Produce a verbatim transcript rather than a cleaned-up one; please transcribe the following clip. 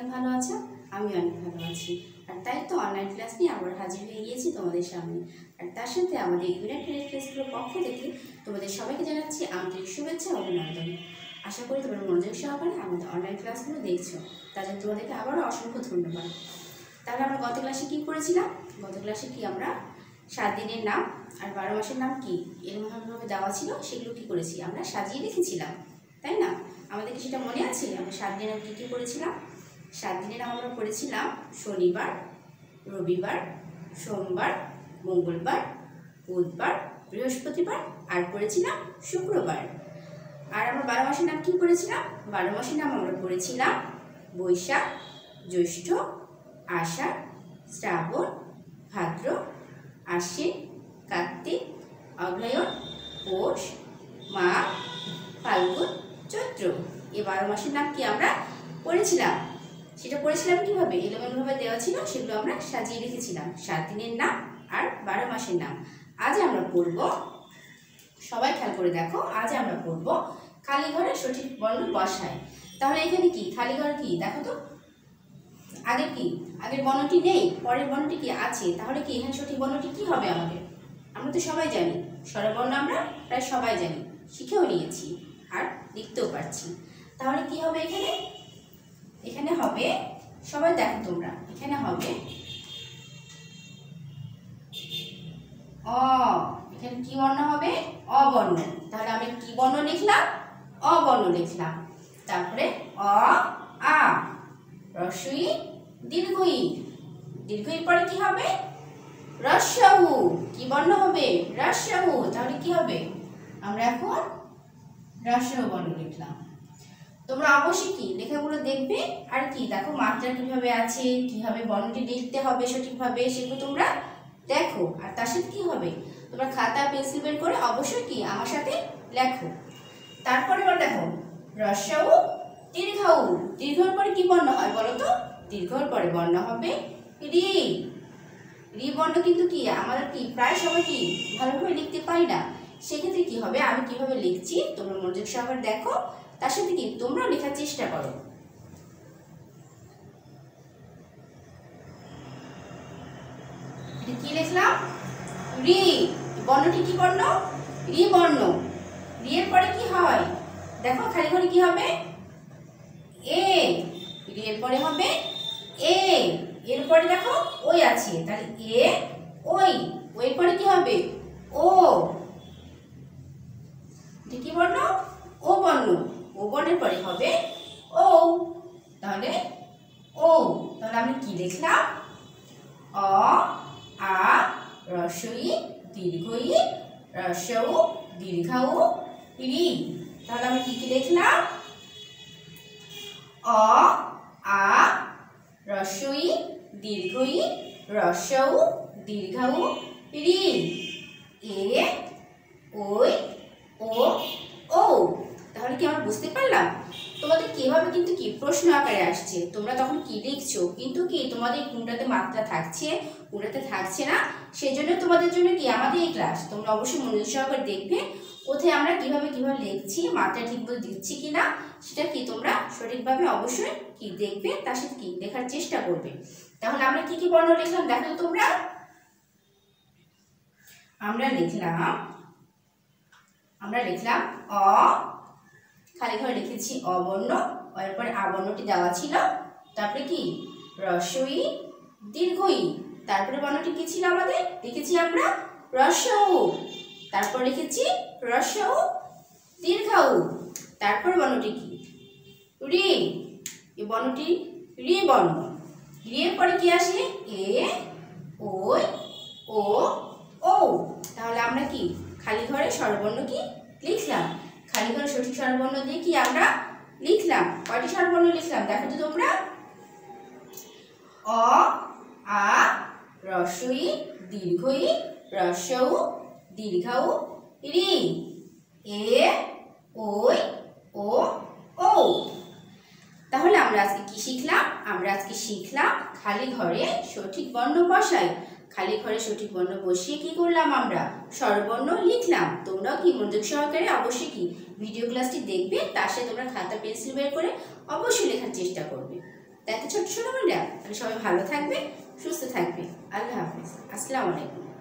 অনেক ভালো আছো, আমি অনেক ভালো আছি। আর তাই তো অনলাইন ক্লাস নিয়ে আবার হাজির হয়ে গিয়েছি তোমাদের সামনে। আর তার সাথে আমাদের ইউনাইটেড ক্লাসগুলোর পক্ষ থেকে তোমাদের সবাইকে জানাচ্ছি আন্তরিক শুভেচ্ছা ও অভিনন্দন। আশা করি তোমরা মনোযোগ সহকারে আমাদের অনলাইন ক্লাসগুলো দেখছো, তার জন্য তোমাদেরকে আবারও অসংখ্য ধন্যবাদ। তাহলে আমরা গত ক্লাসে কী করেছিলাম? গত ক্লাসে কি আমরা সাত দিনের নাম আর বারো মাসের নাম কি এরকমভাবে দেওয়া ছিল, সেগুলো কী করেছি আমরা সাজিয়ে রেখেছিলাম, তাই না? আমাদের কি সেটা মনে আছে? আমরা সাত দিনের কী কী করেছিলাম? সাত দিনের নাম আমরা পড়েছিলাম শনিবার, রবিবার, সোমবার, মঙ্গলবার, বুধবার, বৃহস্পতিবার আর পড়েছিলাম শুক্রবার। আর আমরা বারো মাসের নাম কী করেছিলাম? বারো মাসের নাম আমরা পড়েছিলাম বৈশাখ, জ্যৈষ্ঠ, আষাঢ়, শ্রাবণ, ভাদ্র, আশ্বিন, কার্তিক, অগ্রহায়ণ, পৌষ, মাঘ, ফাল্গুন, চৈত্র। এই বারো মাসের নাম কি আমরা পড়েছিলাম? সেটা পড়েছিলাম কীভাবে? এলোমেলোভাবে দেওয়া ছিল, সেগুলো আমরা সাজিয়ে রেখেছিলাম। সাত দিনের নাম আর বারো মাসের নাম। আজ আমরা পড়ব, সবাই খেয়াল করে দেখো, আজ আমরা পড়ব খালি ঘরে সঠিক বর্ণ বসায়। তাহলে এখানে কি খালি ঘর কি দেখো তো, আগে কি আগের বর্ণটি নেই, পরের বর্ণটি কি আছে, তাহলে কি এখানে সঠিক বর্ণটি কি হবে আমাদের? আমরা তো সবাই জানি স্বরবর্ণ, আমরা প্রায় সবাই জানি, শিখেও নিয়েছি আর লিখতেও পারছি। তাহলে কি হবে এখানে? এখানে হবে, সবাই দেখো তোমরা, এখানে হবে অ। এখানে কি বর্ণ হবে? অবর্ণ। তাহলে আমি কি বর্ণ লিখলাম? অবর্ণ লিখলাম। তারপরে অ আ হ্রস্ব ই দীর্ঘ ই, দীর্ঘ ইর পরে কি হবে? হ্রস্ব উ। কি বর্ণ হবে? হ্রস্ব উ। তাহলে কি হবে? আমরা এখন হ্রস্ব উ বর্ণ লিখলাম। তোমরা অবশ্যই কি লেখাগুলো দেখবে, আর কি দেখো মাত্রা কিভাবে আছে, কিভাবে বর্ণটি লিখতে হবে সঠিকভাবে, সেগুলো তোমরা দেখো। আর তার সাথে কি হবে, তোমরা খাতা পেন্সিল বের করে অবশ্যই কি আমার সাথে লেখো। তারপরে এবার দেখো হ্রস্ব উ দীর্ঘ উ। দীর্ঘর পরে কি বর্ণ হয় বলো তো? দীর্ঘর পরে বর্ণ হবে রি। রি বর্ণ কিন্তু কি আমাদের কি প্রায় সবাই কি ভালোভাবে লিখতে পারি না। সেক্ষেত্রে কি হবে, আমি কিভাবে লিখছি তোমরা মনোযোগ সহকারে দেখো, তার সাথে কি তোমরা লেখার চেষ্টা করো। এটা কি লিখলাম? রি। বর্ণটি কি বর্ণ? রি বর্ণ। রি এর পরে কি হয় দেখো, খালি ঘরে কি হবে? এ। রি এর পরে হবে এ। এর পরে দেখো ওই আছে, তাহলে এ ওই। ওই এর পরে কি হবে? ও। এটা কি বর্ণ? ও বর্ণ। ও বর্ণের পরে হবে ও। তাহলে ও। তাহলে আমি কি লিখলাম? অ আ হ্রস্ব ই দীর্ঘ ই হ্রস্ব উ দীর্ঘ উ রি। তাহলে আমি কি কি লিখলাম? অ আ হ্রস্ব ই দীর্ঘ ই হ্রস্ব উ দীর্ঘ উ রি। এ ওই ও ও। তাহলে কি আমরা বুঝতে পারলাম? তোমাদের কিভাবে কিন্তু কি প্রশ্ন আকারে আসছে, তোমরা তখন কি লিখছো, কিন্তু কি তোমাদের কোনটাতে মাত্রা থাকছে কোনটাতে থাকছে না, সেই জন্য তোমাদের জন্য কি আমাদের এই ক্লাস। তোমরা অবশ্যই মনোযোগ সহকারে দেখবে কোথায় আমরা কিভাবে কিভাবে লিখছি, মাত্রা ঠিক মতো দিচ্ছি কিনা, সেটা কি তোমরা সঠিকভাবে অবশ্যই কি দেখবে, তার সাথে কি লেখার চেষ্টা করবে। তাহলে আমরা কি কি বর্ণ লিখলাম দেখো তোমরা। আমরা লিখলাম আমরা লিখলাম অ, খালি ঘরে লিখেছি অবর্ণ, এর পরে আবর্ণটি দেওয়া ছিল। তারপরে কি হ্রস্ব ই দীর্ঘ ই, তারপরে বর্ণটি কি ছিল আমাদের? লিখেছি আমরা হ্রস্ব উ। তারপর লিখেছি হ্রস্ব উ দীর্ঘ উ। তারপর বর্ণটি কি? রি। এই বর্ণটি রি বর্ণ। রি এর পরে কি আসে? এ ওই ও ও। তাহলে আমরা কি খালি ঘরে স্বরবর্ণ কি লিখলাম? খালি ঘরে সঠিক স্বরবর্ণ দিয়ে কি আমরা লিখলাম? কয়টি স্বরবর্ণ লিখলাম দেখো তো তোমরা। অ আ হ্রস্ব ই দীর্ঘ ই হ্রস্ব উ দীর্ঘ উ রি। এ ওই ও ও। তাহলে আমরা আজকে কি শিখলাম? আমরা আজকে শিখলাম খালি ঘরে সঠিক বর্ণ বসাই। খালি ঘরে সঠিক বর্ণ বসিয়ে কি করলাম? আমরা স্বরবর্ণ লিখলাম। তোমরাও কি মনোযোগ সহকারে অবশ্যই কি ভিডিও ক্লাসটি দেখবে, তার সাথে তোমরা খাতা পেন্সিল বের করে অবশ্যই লেখার চেষ্টা করবে। তাই তো ছোট্ট ছোট বন্ধুরা, তাহলে সবাই ভালো থাকবে, সুস্থ থাকবে। আল্লাহ হাফিজ, আসসালামু আলাইকুম।